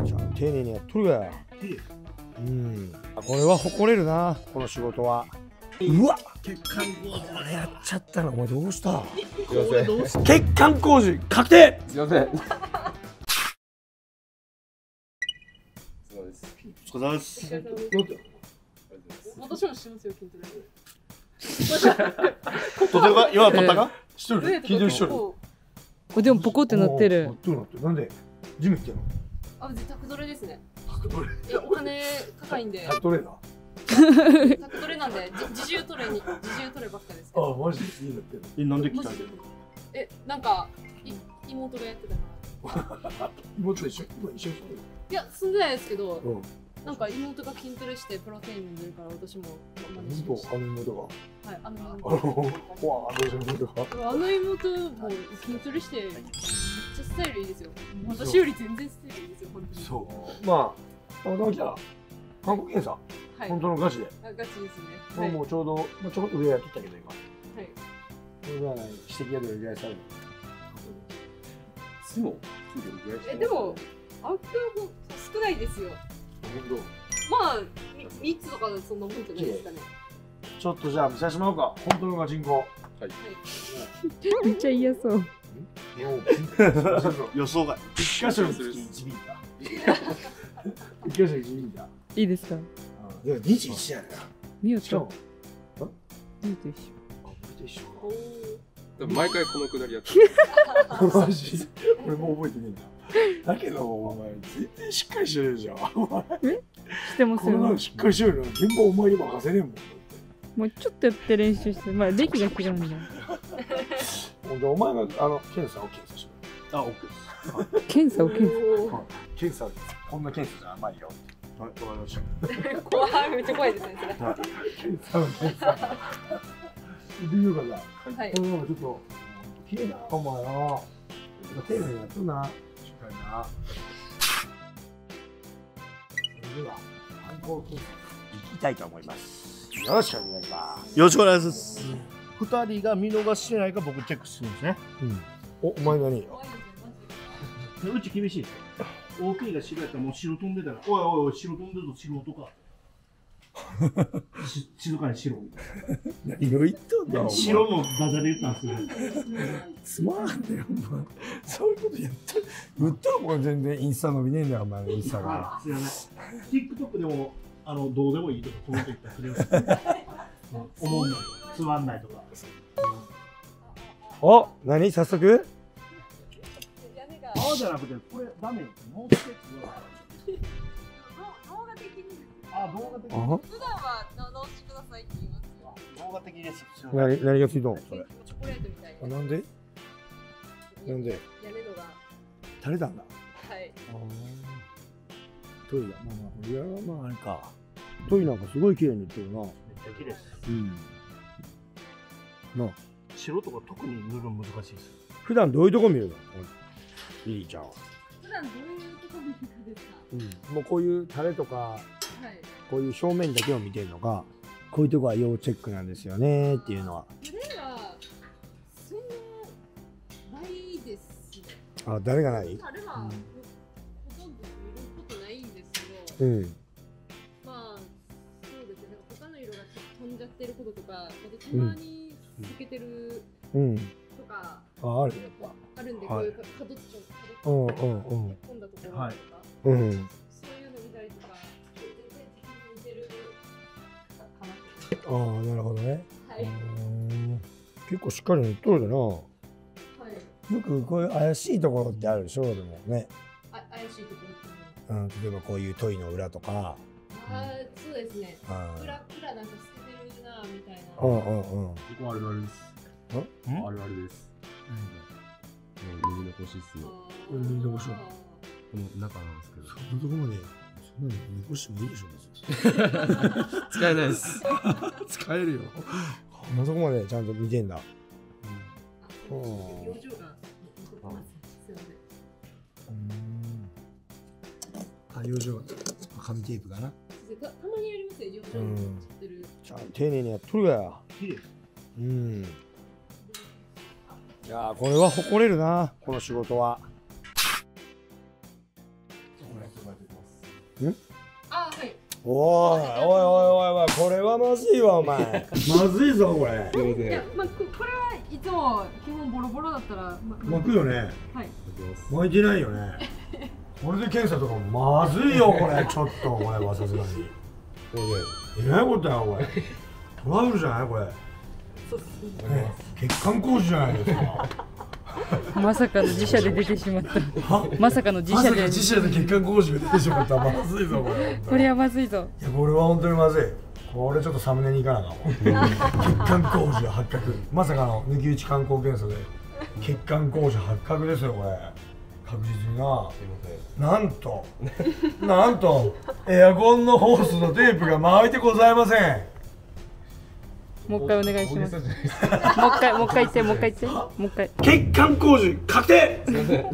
じゃあ丁寧にやっとるがや。うん。これは誇れるな、この仕事は。うわっ、血管工事。これやっちゃったな。お前どうした？血管工事確定。 すいません。 お疲れ様です。 私もしますよ、筋トレ。 とてが今取ったか？ しとる。筋トレしとる。 でもポコってなってる。 なってるなってる。なんでジム行ってんの？ あ、別にタクトレですね。いや、お金高いんで。 タクトレーナー？ タクトレなんで、自重トレばっかですけあ、 ど。 マジでいいんだってる。 なんで来たんだよ。 なんか妹がやってたから。 妹と一緒に住んでる。 いや、住んでないですけど、なんか妹が筋トレしてプロテイン飲んでるから私も真似しました。 あの妹が。 はい、あの妹。 あの妹も筋トレしてめっちゃスタイルいいですよ。私より全然スタイルいいですよ、本当に。 そう。まあ、たまたま来た韓国検査。本当のガチで。 ガチですね。 これもうちょうど、ちょこっと上やっとったけど今。 はい。 これぐらい指摘がどれぐらいされる？ でも、アップ少ないですよ。まあ、3つとかそんなもんじゃないですかね。 ちょっとじゃあ見させてもらおうか。本当のガチンコ。はい。 めっちゃ嫌そう。 予想外。 一箇所につき1ミリだ。一箇所に1ミリだ。 いいですか？ いや、21やな。 見ようと。 しかも、 見と一緒。 俺と一緒毎回このくだりやってる。マジ俺も覚えてねえんだ。だけど、お前、全然しっかりしてるじゃん。 してますよ。 こんなのしっかりしてるの。現場お前に任せねえもん。 もうちょっとやって練習して、まあ歴が違うんだ。 ほんで、お前が検査を検査しろ。 あ、オッケーです。 検査を検検査、こんな検査じゃ甘いよ。はい、わかりました。 怖い、めっちゃ怖いですね、それ。 検査を検査。で、言うからさ、 はい。 このままちょっと、綺麗な、お前な。丁寧にやっとんな。しっかりな。それでは、観光検査行きたいと思います。よろしくお願いします。 よろしくお願いします。2人が見逃してないか僕チェックするんですね。 お前何？ うち厳しいですよ。大きいが白やったらもう白飛んでたら、おいおいおい、白飛んでると素人か。静かに白みたい何を言っとんだな。白のダジャレ言ったんですよ。 つまらんねよ、お前。そういうこと言ったらもう全然インスタ伸びねえんだよ、お前のインスタが。 すいません。TikTok でもどうでもいいとかコメント言ったらくれます。思うのつまんないとか。 お、何早速？ 青じゃなくてこれダメ。もう一つは。 動画的にです。 あ、動画的に。 普段は直してくださいって言いますよ。 動画的です。 何がついとん？それ。 チョコレートみたいな。 なんで？なんで？ 屋根のが。 垂れたんだ。 はい。 トイレ、まあいやまああれか。トイレなんかすごい綺麗に塗ってるな。 めっちゃ綺麗です。 なあ。 白とか特に塗るの難しいです。 普段どういうとこ見るの？リリーちゃんは。 普段どういうとこ見るかですか？ もうこういう垂れとか、 はい。 こういう正面だけを見てるのか、こういうとこは要チェックなんですよねっていうのは。 それはそんなないですね。 あ、誰がない？ あれはほとんど見ることないんですけど、まあそうですね。他の色が飛んじゃってることとか、あとたまに透けてるとかあるやっぱ。 あるんで、こういう角っちょうん、 込んだところとか、 うん。 そういうの見たりとか、全然敵に似てるかなと。 ああ、なるほどね。 はい。 結構しっかり塗っとるでな。 はい。 よくこういう怪しいところってあるでしょ、でもね。 怪しいところって例えばこういうトイの裏とか。 そうですね。裏なんか透けてるなみたいな。 ここあるあるです。あるあるです。塗り残しっすよ。 塗り残しはこの中なんですけど。 そんなとこまで、そんなの残してもいいでしょ、 使えないです。 使えるよ。こんなとこまでちゃんと見てんだ。 表情が残ってます。すいません。 養生紙テープかな。 たまにやりますよ、養生知ってる。 ちゃんと丁寧にやっとるがや。 綺麗。 いやー、これは誇れるな、この仕事は。 あ、はい。 おいおいおいおい、これはまずいわお前。まずいぞこれ。 いや、まあ、これはいつも基本ボロボロだったら巻くよね。 はい。 巻いてないよね。これで検査とかまずいよこれ。ちょっとこれはさすがに。えらいことやこれ。トラブルじゃないこれ。 そうっすね。 血管工事じゃないですか。 まさかの自社で出てしまった。まさかの自社で。 自社で血管工事が出てしまった。まずいぞこれ。 これはまずいぞ。 いやこれは本当にまずい。これちょっとサムネに行かなあかんわ。血管工事発覚。まさかの抜き打ち観光検査で血管工事発覚ですよこれ。確実にな。なんとエアコンのホースのテープが巻いてございません。 もう一回お願いします。もう一回言って、もう一回。 血管工事確定。すみません。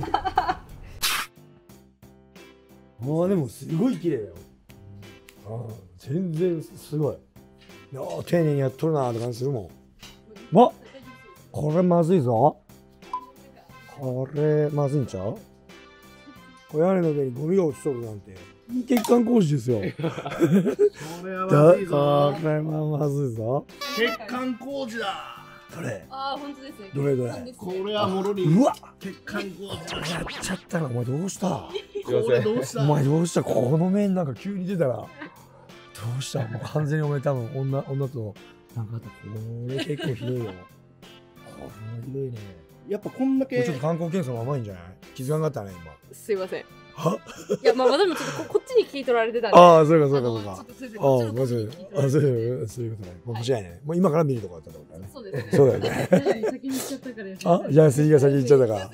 もうでもすごい綺麗だよ。全然すごい。丁寧にやっとるなーって感じするもん。わっ、これまずいぞ。これまずいんちゃう？屋根の上にゴミが落ちとるなんて血管工事ですよ。これはまずいぞ。 これはまずいぞ。 血管工事だ。 どれ？ ああ、本当ですね。 どれ？ これはもろに。 うわ、 血管工事だ。 やっちゃったな。お前どうした？ これどうした？ お前どうした？この面なんか急に出たらどうした？もう完全にお前多分女となんかあった。これ結構ひどいよ。これひどいね。 やっぱこんだけちょっと観光検査も甘いんじゃない？気づかなかったね今。 すいません。 はいや、まあ私もちょっとこっちに聞い取られてたんで。 ああ、そうかそうかそうか。 ちょっと先生ああ、まずそういうことね。もう間違いない。もう今から見るとこだったってことだね。 そうですね。 そうだよね。 先に行っちゃったから。 あ、じゃあ次が先に行っちゃったから。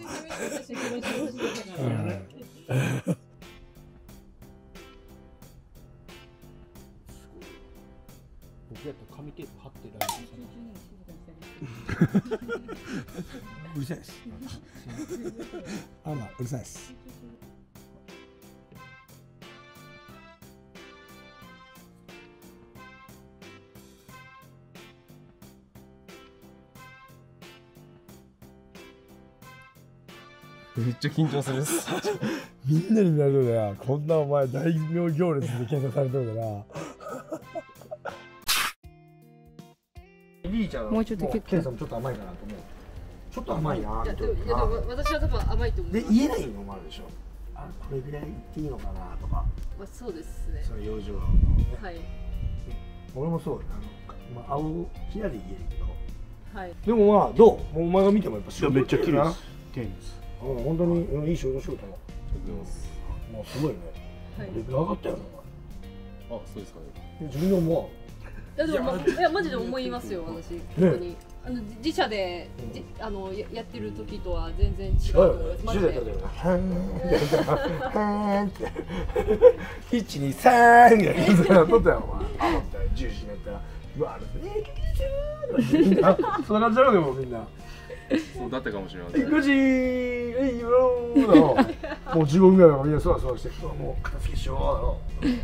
僕やったら紙テープ貼ってうるさいです。あら、うるさいです。 めっちゃ緊張するっす。 みんなに見られるな。こんなお前大名行列で検査されてるから。リーちゃんもうちょっと結構検査もちょっと甘いかなと思う。ちょっと甘いな。 いや、でも私は多分甘いと思う。 で言えないのもあるでしょ。あ、これぐらい言っていいのかなとか。 まあそうですね。 その養生。 はい。 俺もそう。まあ青ひらで言えるけど。 はい。 でもまあどう？もうお前が見てもやっぱめっちゃ綺麗な。 です。丁寧です。 本当にいい仕事しようと思う。もうすごいね。 はい。 レベル上がったよな。 あ、そうですかね。 自分で思いやでもいやマジで思いますよ私本当に。自社でやってる時とは全然違うと思います。マジで。 1、2、3みたいな感じでやっとったよお前。あったら10時になったらうわそんな感じなのでもみんな。 そうだったかもしれません。 9時えいよーだろ。もう15分ぐらいからみんなそわそわしてもう片付けしようだろ。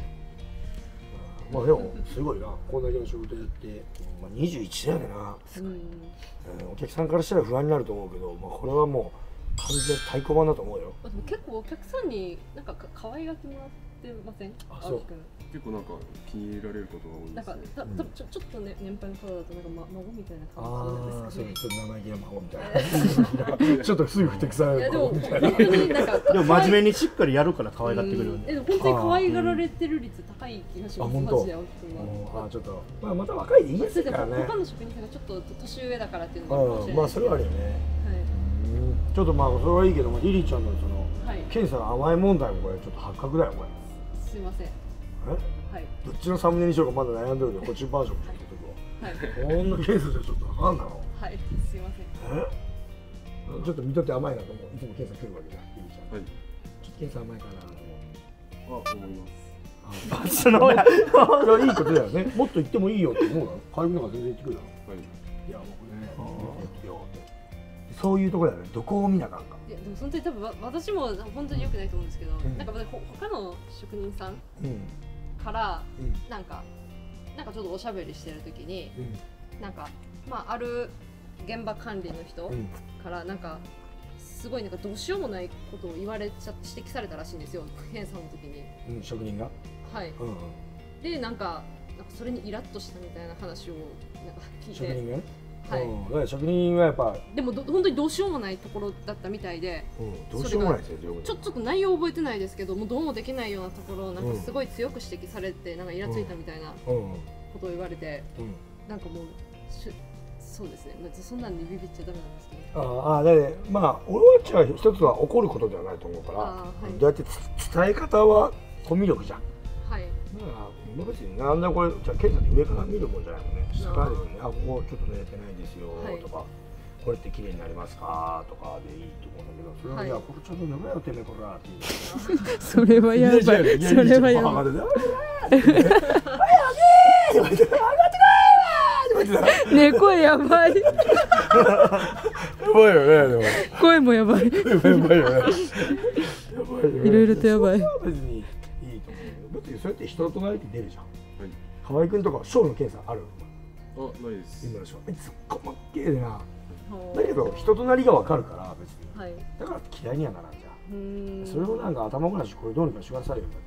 まあでもすごいな、こんだけの仕事やって、まあ、21だよねな。お客さんからしたら不安になると思うけど、まあ、これはもう完全太鼓判だと思うよ。 でも結構お客さんになんか可愛がってもらってません？ あ、そう。 結構なんか気に入られることが多いですね。 なんかちょっとね年配の方だとなんか孫みたいな感じですかね。 そう、ちょっと生意気な孫みたいな。ちょっとすぐふてくされるみたいな。 でも真面目にしっかりやるから可愛がってくれるんで。 でも本当に可愛がられてる率高い気がします。 あ、本当。あ、ちょっとまあまた若いでいいですからね。 他の職人さんがちょっと年上だからっていうのもまあそれはあるよね。ちょっとまあそれはいいけども、リリーちゃんのその検査の甘い問題もこれちょっと発覚だよこれ。 すいません。はい。 どっちのサムネにしようかまだ悩んでるんで、こっちバージョンもちょっと。はい。こんな検査じゃちょっとあかんだろ。 はい。すいません。 ちょっと見とって甘いなと思う。いつも検査来るわけじゃん、リリーちゃん。 はい。 ちょっと検査甘いかなと思う。 思います。 そのいいことだよね。もっと言ってもいいよって思うの。会議の方が全然言ってくるよ。はい。いや僕ね。そういうところだよね。どこを見なかんか。 いやでも本当に多分私も本当に良くないと思うんですけど、なんか他の職人さんからなんかちょっとおしゃべりしてる時に、なんかまあある現場管理の人からなんかすごいなんかどうしようもないことを言われちゃって指摘されたらしいんですよ、検査の時に。 うん、職人が。 はい。でなんかそれにイラッとしたみたいな話をなんか聞いて。職人がね。はい。だから職人はやっぱ。 でも本当にどうしようもないところだったみたいで。 どうしようもないですよ。 ちょっと内容覚えてないですけど、もうどうもできないようなところをなんかすごい強く指摘されて、なんかイラついたみたいなことを言われて、なんかもう。そうですね。そんなんでビビっちゃダメなんですね。 でまあ俺はじゃあ一つは怒ることではないと思うから、どうやって伝え方はコミュ力じゃん。はい。だから別になんだこれじゃあ検査で上から見るもんじゃないもんね。下からでもね、ここちょっと濡れてないですよとか、これって綺麗になりますかとかでいいと思うんだけど、それはいやこれちょっと濡れよてめえこらっていう。 それはやばい。それはやばい。ね、声やばい。やばいよね、でも。 声もやばい。やばいよね。いろいろとやばい。 別にいいと思う。だってそうやって人となりって出るじゃん。河合くんとか小の検査ある？ ないです。 今でしょ。すっごまっけえな。だけど人となりがわかるから別に。だから嫌いにはならんじゃん。それをなんか頭ごなしこれどうにかしてくださいよって。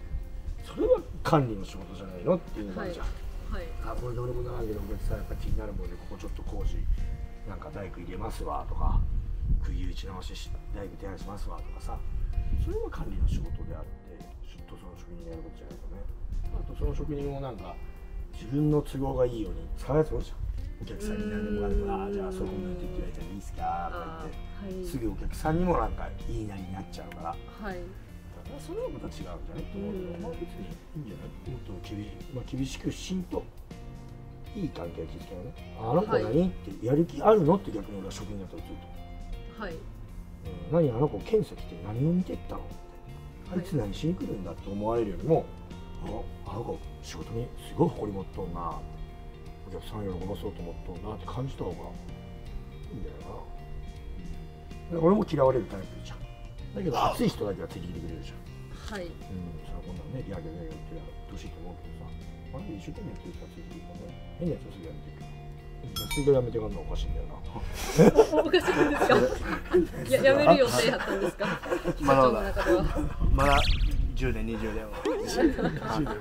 それは管理の仕事じゃないのっていうのがあるじゃん。これどうにもならんけどお客さんやっぱ気になるもんでここちょっと工事なんか大工入れますわとか釘打ち直し大工手配しますわとかさ、それは管理の仕事であって塗装の職人がやることじゃないとね。あとその職人をなんか自分の都合がいいように使うやつおるじゃん。お客さんに何でもかんでもじゃあそこ抜いてって言われたらいいっすかとか言って、すぐお客さんにもなんか言いなりになっちゃうから。それはまた違うんじゃないと思うけど、別にいいんじゃない？もっと厳しくしんといい関係を築けないね。あの子何ってやる気あるのって逆に俺は職人だったらずっと。はい。何あの子検査来て何を見てったのって。あいつ何しに来るんだって思われるよりも、あの子仕事にすごい誇り持っとんな。お客さん喜ばそうと思っとんなって感じた方がいいんだよな。俺も嫌われるタイプじゃん。だけど熱い人だけはついてきてくれるじゃん。はい。それはこんなんね、リアルでやってほしいと思うけどさ、あれ一生懸命やってる人はついてくるからね、変なやつはすぐやめていく。すぐやめてかんのおかしいんだよな。 おかしいんですか？やめる予定やったんですか？まだ10年、20年は。10年も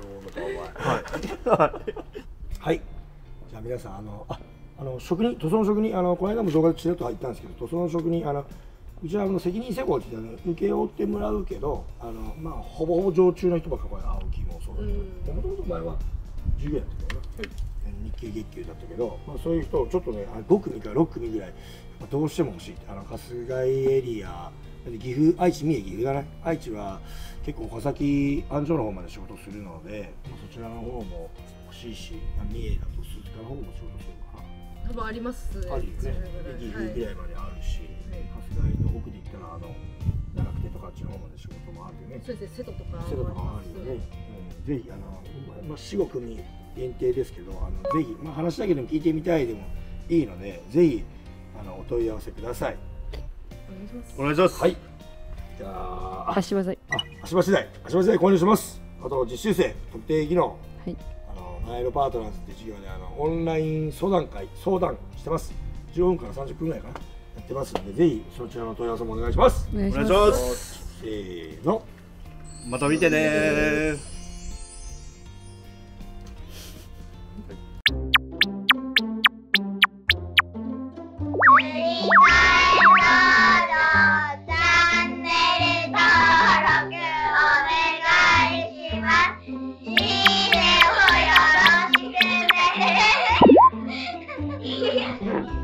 はい。じゃあ皆さん、職人、塗装の職人、この間も動画でちらっと入ったんですけど、塗装の職人、うちは責任施工って言って請け負ってもらうけど、まあほぼほぼ常駐の人ばっかり青木もそうだけど、もともと前は従業員だったけどね、日給月給だったけど、まあそういう人をちょっとね5組から6組ぐらいどうしても欲しいって、春日井エリア、岐阜、愛知、三重、岐阜だね。愛知は結構岡崎安城の方まで仕事するので、そちらの方も欲しいし、三重だと鈴鹿の方も仕事するかな。 多分ありますね。 あるよね。岐阜ぐらいまであるし。春日井の奥で行ったら長久手とかあっちの方まで仕事もあるよね。 そうですね、瀬戸とかあるよね。ぜひ4、5組限定ですけど、ぜひ話だけでも聞いてみたいでもいいので、ぜひお問い合わせください。 お願いします。はい。 じゃあ足場材。 足場資材購入します。あと実習生特定技能。はい。ナイロパートナーズって授業でオンライン相談してます。15分から30分ぐらいかな。やってますので、ぜひそちらの問い合わせもお願いします。 お願いします。 せーの。 また見てねー。 いいねをよろしくね。